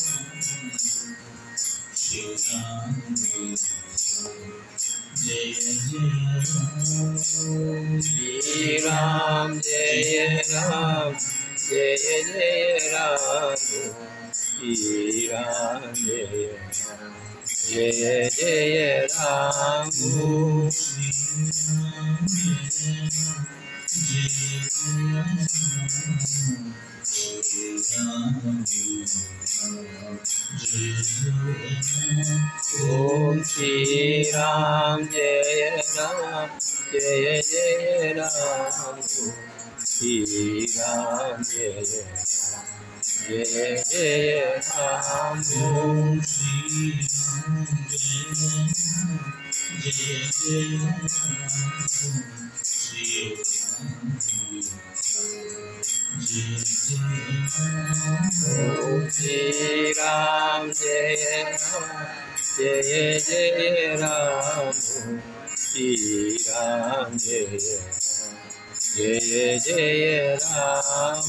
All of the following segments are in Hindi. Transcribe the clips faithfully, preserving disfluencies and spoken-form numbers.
Shri Ram Jai Ram Jai Jai Ram Shri Ram Jai Ram Jai Jai Ram Om Shri Ram Jai Ram Jai Jai Ram Shri Ram Jai Jai Jai Ram Om Shri Ram Jai Ram Jai Jai Ram Shri Ram Jai Jai Jai Ram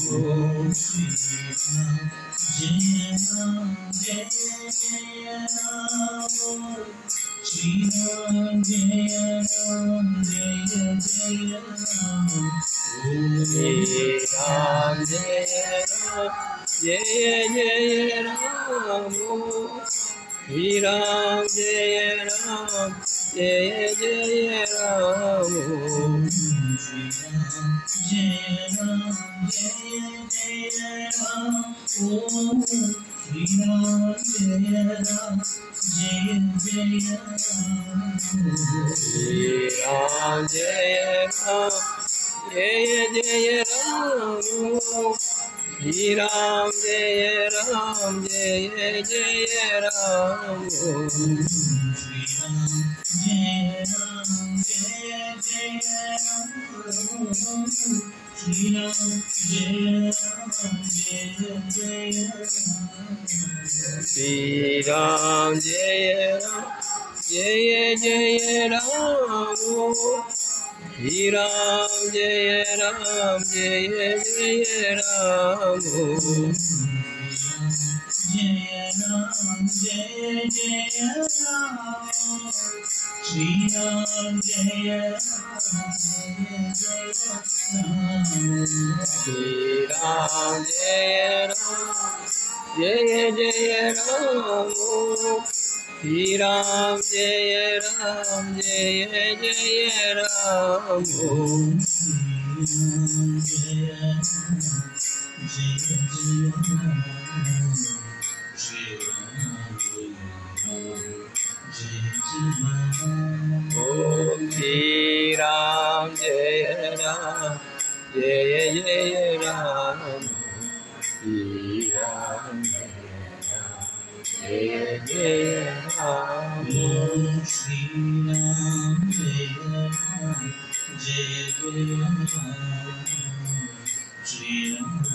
Shri Ram Jai Ram Jai Jai Ram Shri Ram Jai Ram Jai Jai Ram Shri Ram Jai Ram Jai Jai Ram Shri Ram Jai Ram Shri Ram Jai Ram Jai Jai Ram Shri Ram Jai Ram Jai Jai Ram Shri Ram Jai Ram Jai Jai Ram Shri Ram Jai Ram Jai Jai Ram Shri Ram Jai Ram Jai Jai Ram Shri Ram Jai Ram Jai Jai Ram Shri Ram Jai Ram Jai Jai Ram Jai Ram Jai Jai Ram Shri Ram Jai Ram Jai Jai Ram Shri Ram Jai Ram Jai Jai Ram Shri Ram Jai Ram Jai Jai Ram Om Shri Ram Jai Ram Jai Jai Ram Shri Ram Jai Jai Ram Om Shri Ram Jai Ram Jai Jai Ram Shri Ram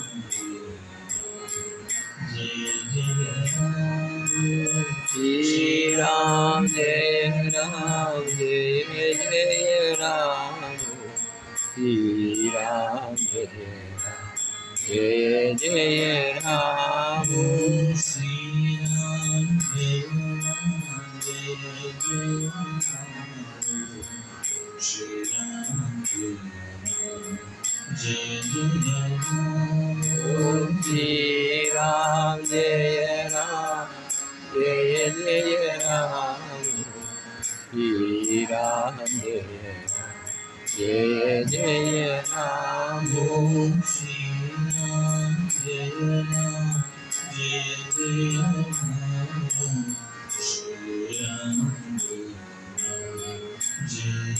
Jai Jai Ram Shri Ram Jai Ram Jai Jai Ram Shri Ram Jai Ram Jai Jai Ram Shri Ram Jai Ram Jai Jai Ram Shri Ram Jai Ram Jai Jai Ram Om Shri Ram Jai Ram Jai Jai Ram Shri Ram Jai Ram Jai Jai Ram Om Shri Ram Jai Ram Jai Jai Ram Shri Ram Jai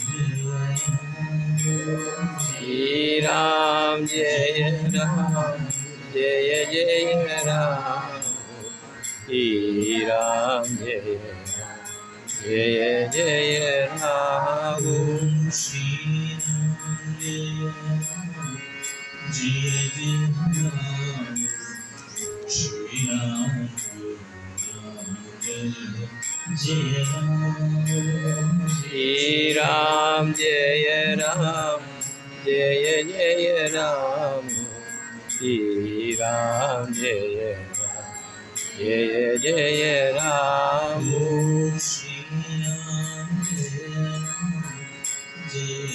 Shri Ram Jai Ram Jai Jai Ram Shri Ram Jai Ram Jai Jai Ram Shri Ram Jai Ram Jai Jai Ram Shri Ram Jai Ram Shri Ram Jai Ram Jai Jai Ram Shri Ram Jai Ram Jai Jai Ram Shri Ram Jai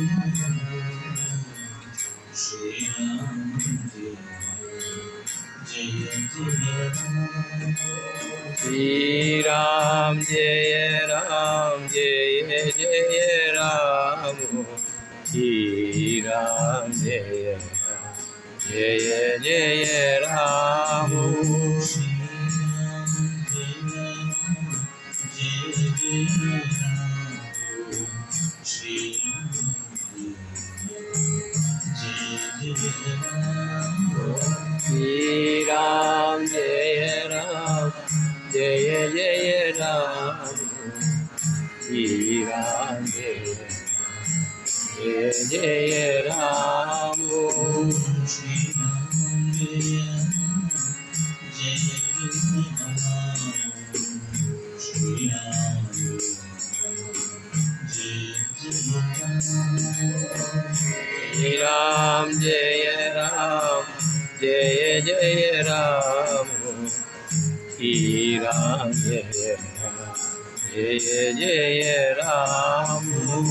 Shri Ram Jai Jai Shri Ram Jai Ram Jai Jai Ram Shri Ram Jai Jai Jai Ram Shri Shri Ram Jai Ram Jai Jai Ram Shri Ram Jai Jai Jai Ram Shri Ram Jai Shri Ram Shri Ram Jai Ram Jai Jai Ram Shri Ram Jai Jai Jai Ram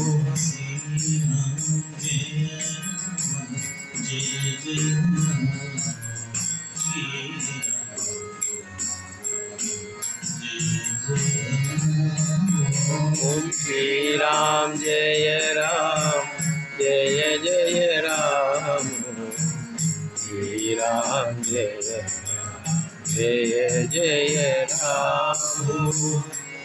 Om Shri Ram Jai Ram Jai Jai Ram Shri Ram Jai Jai Jai Ram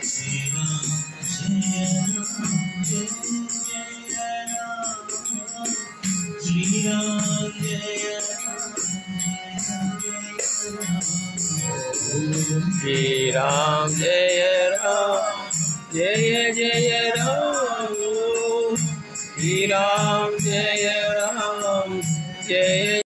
Shri Ram Jai Ram Jai Jai Ram Shri Ram Jai Ram Jai